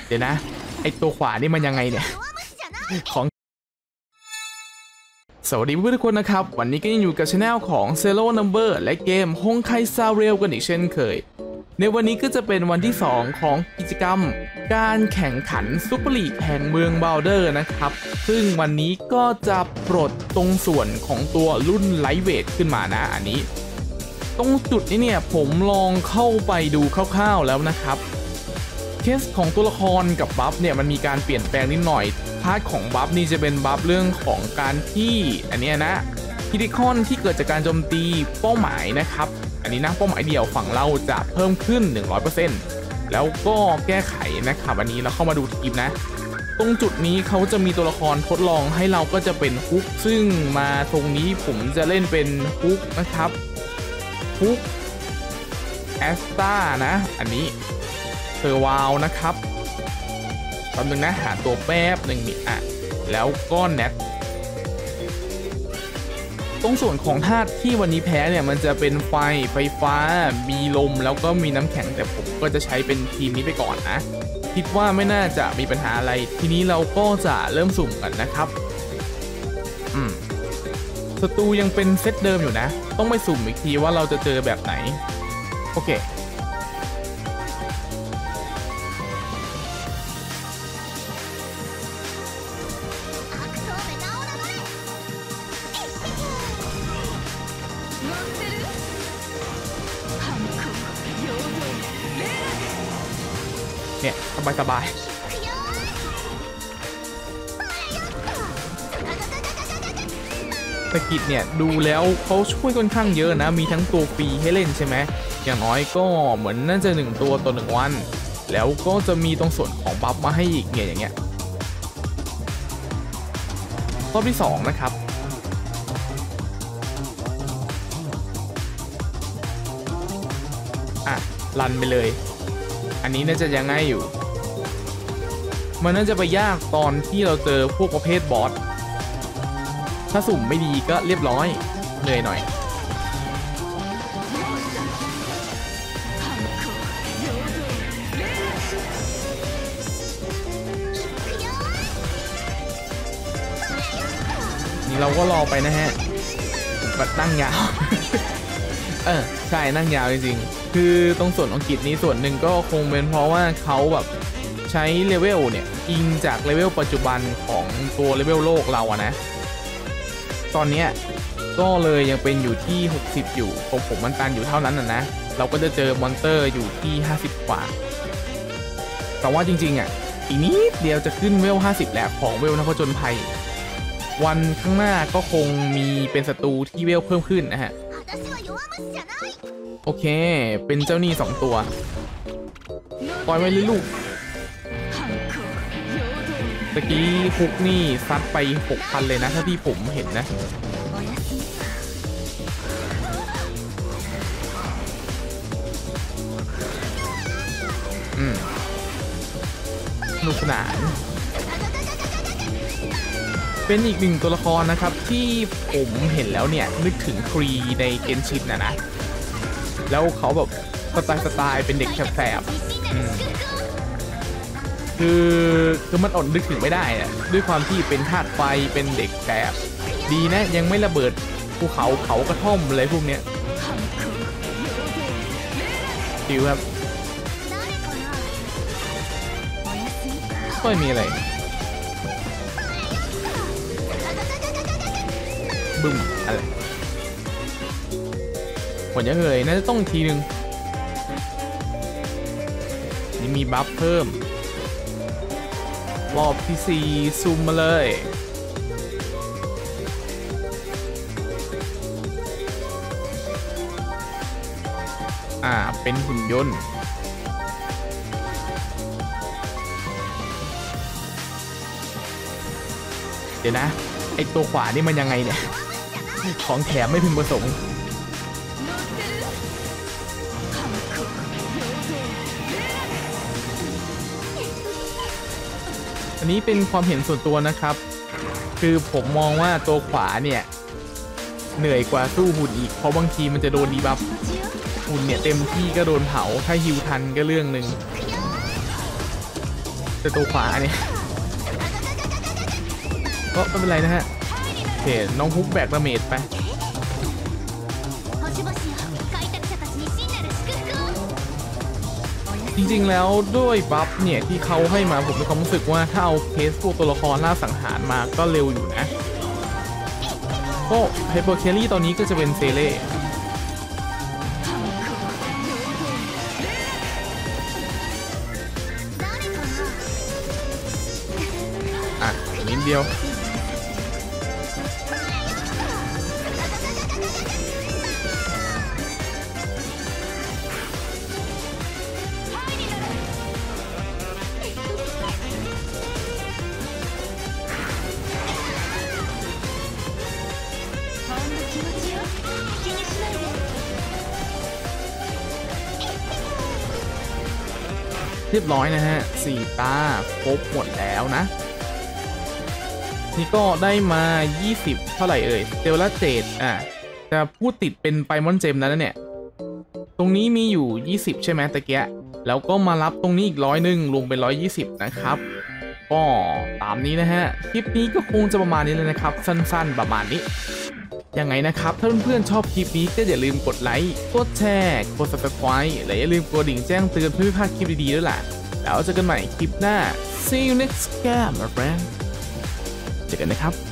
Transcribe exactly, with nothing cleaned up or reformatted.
เดี๋ยวนะไอตัวขวานี่มันยังไงเนี่ยของสวัสดีเพื่อนทุกคนนะครับวันนี้ก็ยังอยู่กับช anel ของ Zero Number และเกม Honkai Star Rail กันอีกเช่นเคยในวันนี้ก็จะเป็นวันที่สองของกิจกรรมการแข่งขันซุปเปอร์ลีกแห่งเมืองบาวเดอร์นะครับซึ่งวันนี้ก็จะปลดตรงส่วนของตัวรุ่นไลท์เวทขึ้นมานะอันนี้ตรงจุดนี้เนี่ยผมลองเข้าไปดูคร่าวๆแล้วนะครับเคสของตัวละครกับบัฟเนี่ยมันมีการเปลี่ยนแปลงนิดหน่อยพาร์ทของบัฟนี่จะเป็นบัฟเรื่องของการที่อันนี้นะคิริคอนที่เกิดจากการโจมตีเป้าหมายนะครับอันนี้นะเป้าหมายเดียวฝั่งเราจะเพิ่มขึ้น หนึ่งร้อยเปอร์เซ็นต์ แล้วก็แก้ไขนะครับอันนี้เราเข้ามาดูทีมนะตรงจุดนี้เขาจะมีตัวละครทดลองให้เราก็จะเป็นฮุกซึ่งมาตรงนี้ผมจะเล่นเป็นฮุกนะครับฮุกแอสตานะอันนี้เซอร์วาลนะครับตอนนึงนะหาตัวแป๊บหนึ่งนี่อ่ะแล้วก็แนทตรงส่วนของธาตุที่วันนี้แพ้เนี่ยมันจะเป็นไฟไฟฟ้ามีลมแล้วก็มีน้ำแข็งแต่ผมก็จะใช้เป็นทีมนี้ไปก่อนนะคิดว่าไม่น่าจะมีปัญหาอะไรทีนี้เราก็จะเริ่มสุ่มกันนะครับอืมศัตรูยังเป็นเซตเดิมอยู่นะต้องไปสุ่มอีกทีว่าเราจะเจอแบบไหนโอเคเนี่ยสบายสบายสกิดเนี่ยดูแล้วเขาช่วยค่อนข้างเยอะนะมีทั้งตัวฟรีให้เล่นใช่ไหมอย่างน้อยก็เหมือนน่าจะหนึ่งตัวต่อหนึ่งวันแล้วก็จะมีตรงส่วนของบัฟมาให้อีกเนี่ยอย่างเงี้ยรอบที่สองนะครับอ่ะรันไปเลยอันนี้น่าจะยังง่ายอยู่มันน่าจะไปยากตอนที่เราเจอพวกประเภทบอสถ้าสุ่มไม่ดีก็เรียบร้อยเหนื่อยหน่อยนี่เราก็รอไปนะฮะแบบนั่งยาว เออใช่นั่งยาวจริงๆคือตรงส่วนของกิจนี้ส่วนหนึ่งก็คงเป็นเพราะว่าเขาแบบใช้เลเวลเนี่ยอิงจากเลเวลปัจจุบันของตัวเลเวลโลกเราอะนะตอนนี้ก็เลยยังเป็นอยู่ที่หกสิบอยู่ของผมมันตันอยู่เท่านั้นนะนะเราก็จะเจอมอนเตอร์อยู่ที่ห้าสิบกว่าแต่ว่าจริงๆอ่ะอีกนิดเดียวจะขึ้นเวลห้าสิบแล้วของเวลนักผจญภัยวันข้างหน้าก็คงมีเป็นศัตรูที่เวลเพิ่มขึ้นนะฮะโอเคเป็นเจ้าหนี้สองตัวปล่อยไว้เลยลูกตะกี้ฮุกนี่ซัดไป หกพัน เลยนะถ้าที่ผมเห็นนะอืมสนุกสนานเป็นอีกหนึ่งตัวละครนะครับที่ผมเห็นแล้วเนี่ยนึกถึงครีในเกนชินนะนะแล้วเขาแบบสไตล์สไตล์เป็นเด็กแสบๆอืมคือคือมันอดนึกถึงไม่ได้อะด้วยความที่เป็นธาตุไฟเป็นเด็กแบบดีนะยังไม่ระเบิดภูเขาเขากระท่อมอะไรพวกเนี้ยคิวครับไม่มีอะไรบึ้มอะไรหมดยังเลยน่าจะต้องทีนึงนี่มีบัฟเพิ่มรอบที่สี่ซูมมาเลยอ่าเป็นหุ่นยนต์เดี๋ยวนะไอตัวขวานี่มันยังไงเนี่ยของแถมไม่พึงประสงค์อันนี้เป็นความเห็นส่วนตัวนะครับคือผมมองว่าตัวขวาเนี่ยเหนื่อยกว่าสู้หุ่นอีกเพราะบางทีมันจะโดนดีบัฟหุ่นเนี่ยเต็มที่ก็โดนเผาถ้าฮิวทันก็เรื่องหนึ่งแต่ตัวขวาเนี่ยก็ไม่เป็นไรนะฮะโอเคน้องฮุกแบกดาเมจไปจริงๆแล้วด้วยบัฟเนี่ยที่เขาให้มาผมมีความรู้สึกว่าถ้าเอาเคสพวกตัวละครล่าสังหารมาก็เร็วอยู่นะก็ไฮเปอร์แครี่ตอนนี้ก็จะเป็นเซเล่อ่ะนิดเดียวเรียบร้อยนะฮะสี่ตาครบหมดแล้วนะนี่ก็ได้มายี่สิบเท่าไหร่เอ่ยเจลละเจดอ่ะจะพูดติดเป็นไปมอนเจมแล้วนะเนี่ยตรงนี้มีอยู่ยี่สิบใช่ไหมตะเกียแล้วก็มารับตรงนี้อีกร้อยหนึ่งรวมเป็นร้อยยี่สิบนะครับก็ตามนี้นะฮะคลิปนี้ก็คงจะประมาณนี้เลยนะครับสั้นๆประมาณนี้ยังไงนะครับถ้าเพื่อนๆชอบคลิปนี้ก็อย่าลืมกดไลค์กดแชร์กด ซับสไครบ์ และอย่าลืมกดกระดิ่งแจ้งเตือนเพื่อไม่พลาดคลิปดีๆด้วยล่ะแล้วเจอกันใหม่คลิปหน้า see you next time my friend เจอกันนะครับ